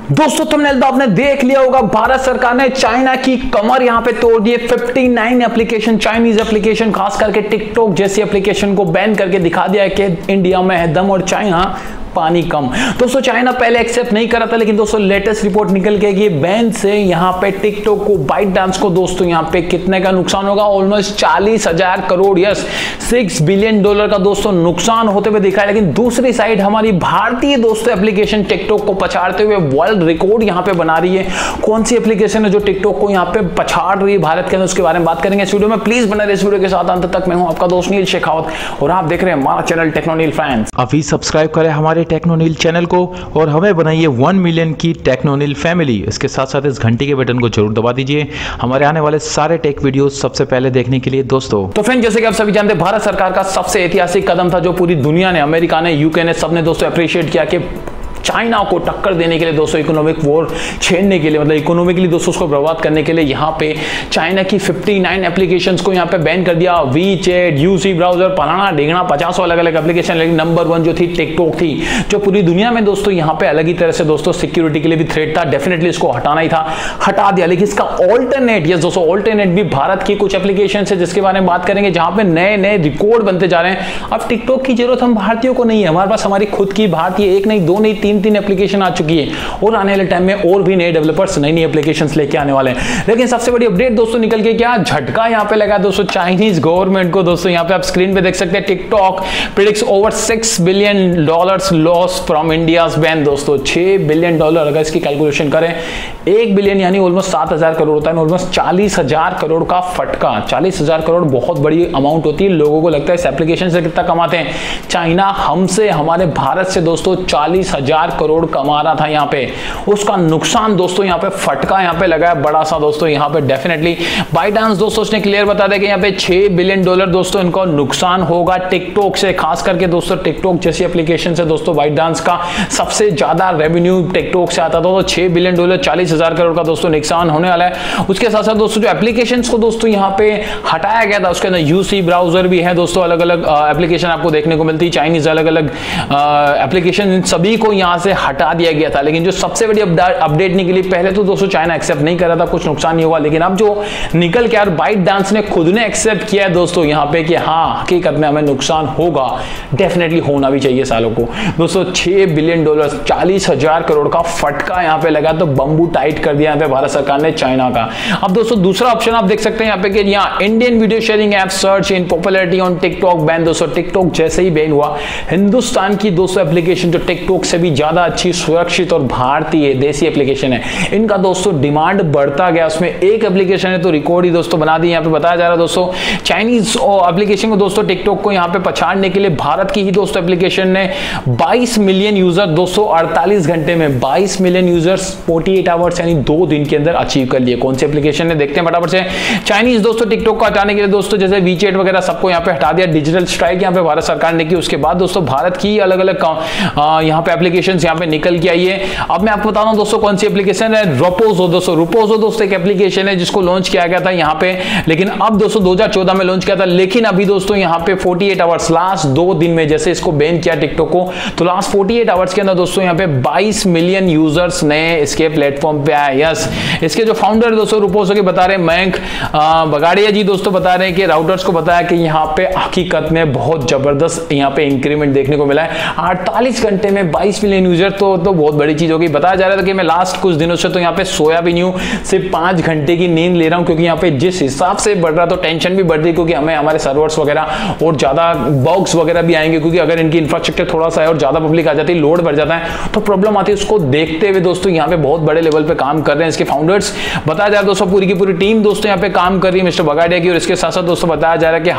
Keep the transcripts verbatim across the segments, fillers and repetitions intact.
दोस्तों थंबनेल तो आपने देख लिया होगा, भारत सरकार ने चाइना की कमर यहां पे तोड़ दी है। उनसठ एप्लीकेशन, चाइनीज एप्लीकेशन, खास करके टिकटॉक जैसी एप्लीकेशन को बैन करके दिखा दिया है कि इंडिया में है दम और चाइना पानी कम। दोस्तों चाइना पहले एक्सेप्ट नहीं कर रहा था, लेकिन दोस्तों लेटेस्ट रिपोर्ट निकल के कि बैन से यहां पे टिकटॉक को, बाइट डांस को दोस्तों यहां पे कितने का नुकसान होगा? ऑलमोस्ट चालीस हजार crore, yes six billion dollar का दोस्तों नुकसान होते हुए दिखा है। लेकिन दूसरी साइड हमारी भारतीय दोस्तों एप्लीकेशन टिकटॉक को पछाड़ते हुए वर्ल्ड रिकॉर्ड यहां पे बना रही है। कौन सी एप्लीकेशन है जो टिकटॉक को यहां पे पछाड़ रही है भारत के अंदर, उसके बारे में बात करेंगे इस वीडियो में। प्लीज बने रहिए इस वीडियो के साथ अंत तक। मैं हूं आपका दोस्त नील शेखावत और आप देख रहे हैं हमारा चैनल टेक्नोनील फ्रेंड्स। अभी सब्सक्राइब करें हमारे टेक्नोनील चैनल को और हमें बनाइए वन मिलियन की टेक्नोनील फैमिली। इसके साथ साथ इस घंटी के बटन को जरूर दबा दीजिए हमारे आने वाले सारे टेक वीडियो सबसे पहले देखने के लिए। दोस्तों तो फ्रेंड, जैसे कि आप सभी जानते हैं, भारत सरकार का सबसे ऐतिहासिक कदम था जो पूरी दुनिया ने, अमेरिका ने, यूके ने, सबने दोस्तों अप्रिशिएट किया कि चाइना को टक्कर देने के लिए दोस्तों, इकोनॉमिक वॉर छेड़ने के लिए, मतलब इकोनॉमिकली दोस्तों उसको बर्बाद करने के लिए यहाँ पे चाइना की उनसठ एप्लीकेशंस को यहाँ पे बैन कर दिया। वी चैट, यूसी ब्राउजर, पलाना ढेंगना पचासों अलग अलग एप्लीकेशन, लेकिन नंबर वन जो थी टिकटॉक थी, जो पूरी दुनिया में दोस्तों यहाँ पे अलग ही तरह से दोस्तों सिक्योरिटी के लिए भी थ्रेट था। डेफिनेटली इसको हटाना ही था, हटा दिया। लेकिन इसका ऑल्टरनेट, यस दोस्तों ऑल्टरनेट भी भारत की कुछ एप्लीकेशन है जिसके बारे में बात करेंगे, जहां पे नए नए रिकॉर्ड बनते जा रहे हैं। अब टिकटॉक की जरूरत हम भारतीयों को नहीं है, हमारे पास हमारी खुद की भारतीय एक नहीं, दो नहीं, तीन तीन एप्लीकेशन आ चुकी है और आने वाले टाइम में और भी नए डेवलपर्स नई नई एप्लीकेशंस लेके आने वाले हैं। लेकिन सबसे बड़ी अपडेट दोस्तों निकल के क्या झटका यहां पे लगा दोस्तों चाइनीज गवर्नमेंट को। दोस्तों यहां पे आप स्क्रीन पे देख सकते हैं, TikTok predicts over six billion dollars loss from India's ban. दोस्तों छह बिलियन डॉलर अगर इसकी कैलकुलेशन करें, एक बिलियन यानी ऑलमोस्ट सात हजार करोड़ होता है, ऑलमोस्ट चालीस हजार करोड़ का फटका। चालीस हजार करोड़ बहुत बड़ी अमाउंट होती है। लोगों को लगता है इस एप्लीकेशन से कितना कमाते हैं, चाइना हमसे, हमारे भारत से दोस्तों चालीस हजार करोड़ कमा रहा था यहाँ पे, उसका नुकसान दोस्तों यहाँ पे फटका यहाँ पे लगा है बड़ा सा दोस्तों। यहाँ पे डेफिनेटली बाइडांस दोस्तों उसने क्लियर बता दिया कि यहाँ पे छह बिलियन डॉलर दोस्तों इनको नुकसान होगा टिकटॉक से। खास करके दोस्तों टिकटॉक जैसी एप्लीकेशन से दोस्तों बाइडांस का सबसे ज्यादा रेवेन्यू टिकटॉक से आता था, तो छह बिलियन डॉलर चालीस हजार करोड़ का दोस्तों नुकसान होने वाला है। उसके साथ साथ दोस्तों जो एप्लीकेशन को दोस्तों यहाँ पे हटाया गया था, उसके अंदर यूसी ब्राउजर भी है दोस्तों, अलग अलग एप्लीकेशन आपको देखने को मिलती है, चाइनीज अलग अलग एप्लीकेशन, इन सभी को यहाँ से हटा दिया गया था। लेकिन जो सबसे बड़ी अपडेट निकली, पहले तो दोस्तों चाइना एक्सेप्ट नहीं कर रहा था, कुछ नुकसान नहीं हुआ, लेकिन अब जो निकल के यार बाइट डांस ने खुद ने एक्सेप्ट किया है दोस्तों यहाँ पे कि हाँ हकीकत में हमें नुकसान होगा, डेफिनेटली होना भी चाहिए सालों को। दोस्तों छह बिलियन डॉलर, चालीस हजार करोड़ का फटका यहाँ पे लगा, तो बंबू टाइट कर दिया यहाँ पे भारत सरकार ने चाइना का। अब दोस्तों दूसरा ऑप्शन आप देख सकते हैं यहाँ पे कि यहाँ Indian video sharing app search in popularity on TikTok ban. दोस्तों टिकटॉक जैसे ही बैन हुआ, हिंदुस्तान की दोस्तों एप्लीकेशन जो टिकटॉक से भी ज्यादा अच्छी, सुरक्षित और भारतीय देसी एप्लीकेशन है, इनका दोस्तों डिमांड बढ़ता गया। उसमें एक एप्लीकेशन है तो रिकॉर्ड ही दोस्तों बना दी। यहाँ पे बताया जा रहा है दोस्तों चाइनीज एप्लीकेशन को दोस्तों टिकटॉक को यहाँ पे पछाड़ने के लिए भारत की ही दोस्तों एप्लीकेशन ने बाईस मिलियन यूजर दोस्तों अड़तालीस घंटे में, बाईस मिलियन यूजर्स अड़तालीस आवर्स यानी दो दिन के अंदर अचीव कर लिए। कौन सी एप्लीकेशन है देखते हैं फटाफट से। चाइनीज दोस्तों टिकटॉक को हटाने के लिए दोस्तों जैसे वीचैट वगैरह सबको यहाँ पे हटा दिया, डिजिटल स्ट्राइक यहाँ पे भारत सरकार ने की। उसके बाद दोस्तों भारत की अलग अलग यहाँ पे एप्लीकेशन यहाँ पे निकल के आई है। अब मैं आपको बता रहा हूं दोस्तों कौन सी एप्लीकेशन है, रोपोजो। दोस्तों रोपोजो दोस्तों एक एप्लीकेशन है जिसको लॉन्च किया गया था यहाँ पे, लेकिन अब दोस्तों दो हज़ार चौदह में लॉन्च किया था, लेकिन अभी दोस्तों यहाँ पे अड़तालीस आवर्स, लास्ट दो दिन में जैसे इसको बैन किया टिकटॉक को, तो लास्ट अड़तालीस आवर्स के अंदर दोस्तों यहाँ पे बाईस मिलियन यूजर्स नए इसके प्लेटफॉर्म पे आए। यस, इसके जो फाउंडर दोस्तों रोपोजो के बता रहे हैं, मयंक बगाड़िया जी दोस्तों बता रहे हैं कि राउटर्स को बताया कि यहाँ पे हकीकत में बहुत जबरदस्त यहाँ पे इंक्रीमेंट देखने को मिला है। अड़तालीस घंटे में बाईस मिलियन यूजर तो, तो बहुत बड़ी चीज होगी। बताया जा रहा था कि मैं लास्ट कुछ दिनों से तो यहाँ पे सोया भी नहीं हूँ, सिर्फ पांच घंटे की नींद ले रहा हूँ, क्योंकि यहाँ पे जिस हिसाब से बढ़ रहा तो टेंशन भी बढ़ रही, क्योंकि हमें हमारे सर्वर्स वगैरह और ज्यादा बग्स वगैरह भी आएंगे, क्योंकि अगर इनकी इंफ्रास्ट्रक्चर थोड़ा सा है और ज्यादा पब्लिक आ जाती है, लोड बढ़ जाता है तो प्रॉब्लम आती है। उसको देखते हुए दोस्तों यहाँ पे बहुत बड़े लेवल पे काम कर रहे हैं इसके फाउंडर्स। बताया जा रहा है दोस्तों पूरी की पूरी टीम दोस्तों यहाँ पे काम कर रही है मिस्टर बगाड़िया की, और इसके साथ साथ दोस्तों बताया जा रहा है कि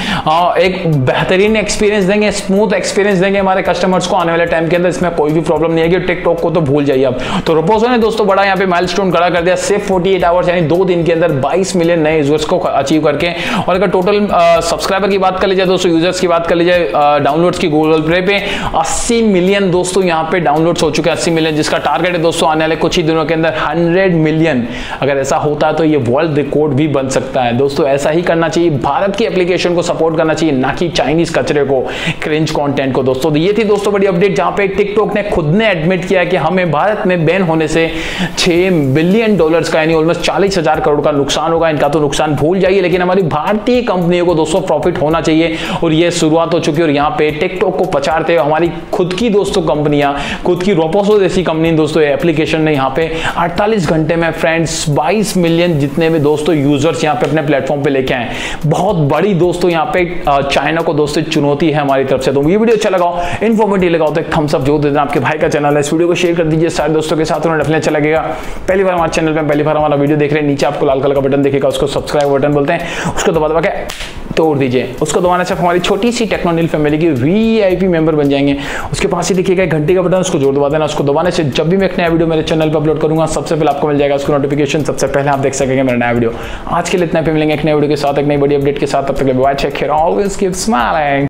हम एक बेहतरीन एक्सपीरियंस देंगे, स्मूथ एक्सपीरियंस देंगे हमारे कस्टमर्स को आने वाले टाइम के अंदर। इसमें कोई भी प्रॉब्लम नहीं है कि टिकटॉक को तो भूल जाइए अब। तो रोपोजो ने दोस्तों बड़ा यहाँ पे माइलस्टोन खड़ा कर दिया, सिर्फ अड़तालीस आवर्स यानी दो दिन के अंदर बाईस मिलियन नए यूजर्स को अचीव करके। और अगर टोटल सब्सक्राइबर की बात कर ली जाए दोस्तों, यूजर्स की बात कर ली जाए, डाउनलोड्स की गूगल प्ले पे अस्सी मिलियन दोस्तों यहाँ पे डाउनलोड्स हो चुके हैं, अस्सी मिलियन, जिसका टारगेट है दोस्तों आने वाले कुछ ही दिनों के अंदर सौ मिलियन। अगर ऐसा होता है तो ये वर्ल्ड रिकॉर्ड भी बन सकता है दोस्तों। ऐसा ही करना चाहिए, भारत की एप्लीकेशन को सपोर्ट करना चाहिए, ना कि चाइनीज कचरे को, क्रिंज कंटेंट को दोस्तों। ये थी दोस्तों बड़ी अपडेट, जहां पे टिकटॉक ने खुद ने एडमिट किया कि हमें भारत में बैन होने से छह बिलियन डॉलर्स का यानी ऑलमोस्ट चालीस हजार करोड़ का नुकसान होगा। इनका तो नुकसान भूल जाइए, लेकिन हमारी भारतीय कंपनियों को दोस्तों प्रॉफिट होना चाहिए और ये शुरुआत हो चुकी है। और यहाँ पे टिकटॉक को पछाड़ते हुए हमारी खुद की दोस्तों कंपनियां, खुद की रोपोसो जैसी कंपनी दोस्तों एप्लीकेशन ने यहाँ पे अड़तालीस घंटे में फ्रेंड्स बाईस मिलियन जितने भी दोस्तों यूजर्स यहाँ पे अपने प्लेटफॉर्म पे लेके आए। बहुत बड़ी दोस्तों यहाँ पे चाइना को दोस्तों चुनौती है हमारी तरफ से। तो ये वीडियो अच्छा लगाओ, इन्फॉर्मेटिव लगाओ तो एक थम्स अप जो दे देना। आपके भाई का चैनल है, इस वीडियो को शेयर कर दीजिए सारे दोस्तों के साथ, उन्हें डेफिनेटली अच्छा लगेगा। पहली बार हमारे चैनल पे पहली बार हमारा वीडियो देख रहे हैं, नीचे आपको लाल कलर का बटन दिखेगा, उसको सब्सक्राइब बटन बोलते हैं, उसको दबा दबा के तोड़ दीजिए। उसको दबाने से हमारी छोटी सी टेक्नोनिल फैमिली की वीआईपी मेंबर बन जाएंगे। उसके पास ही दिखेगा घंटी का बटन, उसको जोर दबा देना। उसको दबाने से जब भी मैं एक नया वीडियो मेरे चैनल पर अपलोड करूंगा सबसे पहले आपको मिल जाएगा उसको नोटिफिकेशन, सबसे पहले आप देख सकेंगे मेरा नया वीडियो। आज के लिए इतना पे मिलेंगे एक नए वीडियो के साथ, एक नई बड़ी अपडेट के साथ। तब तक bye, take care, always keep smiling.